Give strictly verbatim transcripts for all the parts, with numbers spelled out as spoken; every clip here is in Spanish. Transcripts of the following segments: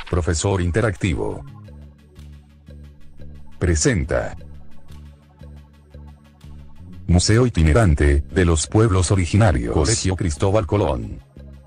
Profesor interactivo. Presenta. Museo itinerante de los pueblos originarios. Colegio Cristóbal Colón.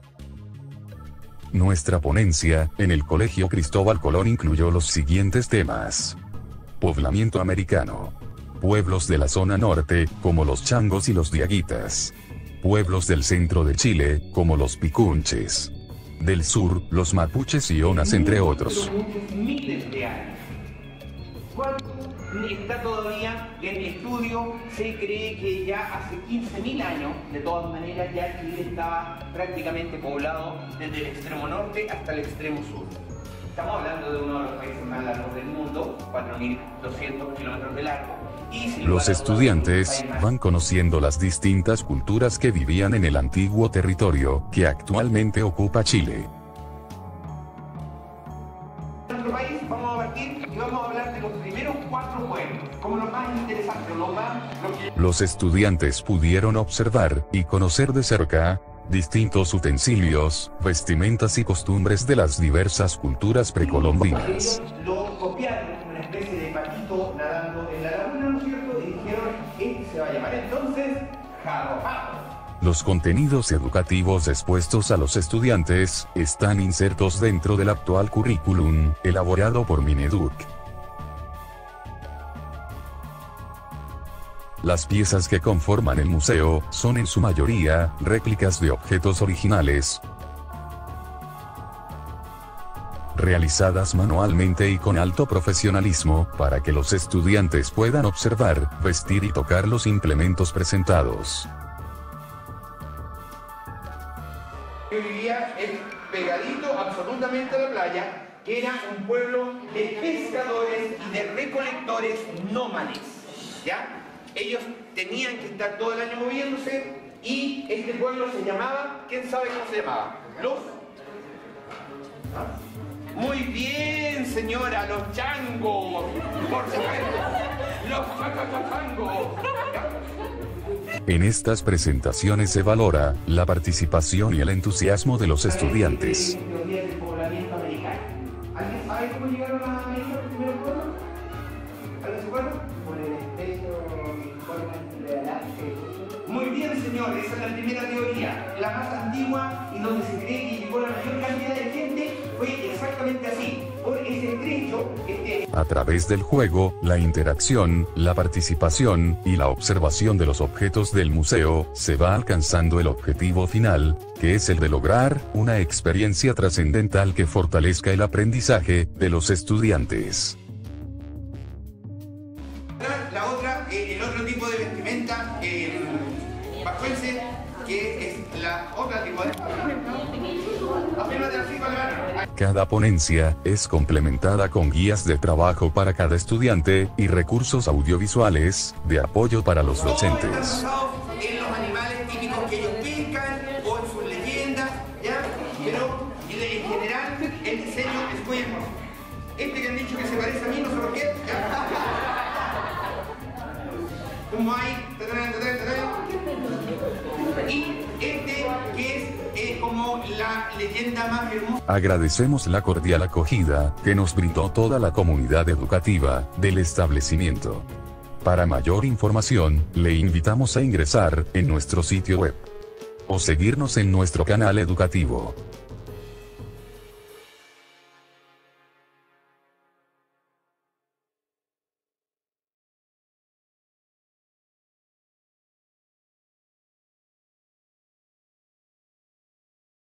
Nuestra ponencia en el Colegio Cristóbal Colón incluyó los siguientes temas: poblamiento americano, pueblos de la zona norte, como los changos y los diaguitas, pueblos del centro de Chile, como los picunches, del sur, los mapuches y onas, entre otros. Miles de años. ¿Cuánto está todavía en estudio? Se cree que ya hace quince mil años, de todas maneras, ya Chile estaba prácticamente poblado desde el extremo norte hasta el extremo sur. Estamos hablando de uno de los países más largos del mundo, cuatro mil doscientos kilómetros de largo. Y los estudiantes van conociendo las distintas culturas que vivían en el antiguo territorio que actualmente ocupa Chile. En nuestro país vamos a partir y vamos a hablar de los primeros cuatro pueblos, como los más interesantes, los más... Los, que... los estudiantes pudieron observar y conocer de cerca distintos utensilios, vestimentas y costumbres de las diversas culturas precolombinas. Lo copiaron, una especie de patito nadando en la laguna, ¿no es cierto? Y dijeron, este se va a llamar entonces Jarro. Los contenidos educativos expuestos a los estudiantes están insertos dentro del actual currículum, elaborado por Mineduc. Las piezas que conforman el museo son en su mayoría réplicas de objetos originales, realizadas manualmente y con alto profesionalismo, para que los estudiantes puedan observar, vestir y tocar los implementos presentados. Que vivía el pegadito absolutamente a la playa, que era un pueblo de pescadores y de recolectores nómades, ¿ya? Ellos tenían que estar todo el año moviéndose y este pueblo se llamaba, ¿quién sabe cómo se llamaba? Los... ¿Ah? Muy bien, señora, los changos, por supuesto, los changos. En estas presentaciones se valora la participación y el entusiasmo de los estudiantes. ¿Alguien sabe cómo llegaron a América los primeros pueblos? ¿Alguien se acuerda? Por el estrecho de Muy bien, señor, esa es la primera teoría, la más antigua y donde se cree que llegó la mayor cantidad de gente, fue exactamente así, por ese estrecho. Este... A través del juego, la interacción, la participación y la observación de los objetos del museo, se va alcanzando el objetivo final, que es el de lograr una experiencia trascendental que fortalezca el aprendizaje de los estudiantes. La otra, eh, el otro tipo de vestimenta eh, bajuense, que es la otra tipo de... Cada ponencia es complementada con guías de trabajo para cada estudiante y recursos audiovisuales de apoyo para los docentes. En los animales típicos que ellos pescan o en sus leyendas, ¿ya? Pero en general el diseño es muy hermoso. Este que han dicho que se parece a mí, no sé por qué. Como hay, y este que es eh, como la leyenda más hermosa. Agradecemos la cordial acogida que nos brindó toda la comunidad educativa del establecimiento. Para mayor información, le invitamos a ingresar en nuestro sitio web o seguirnos en nuestro canal educativo.